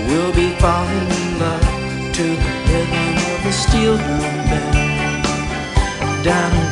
We'll be falling in love to the rhythm of the steel drum bell. Down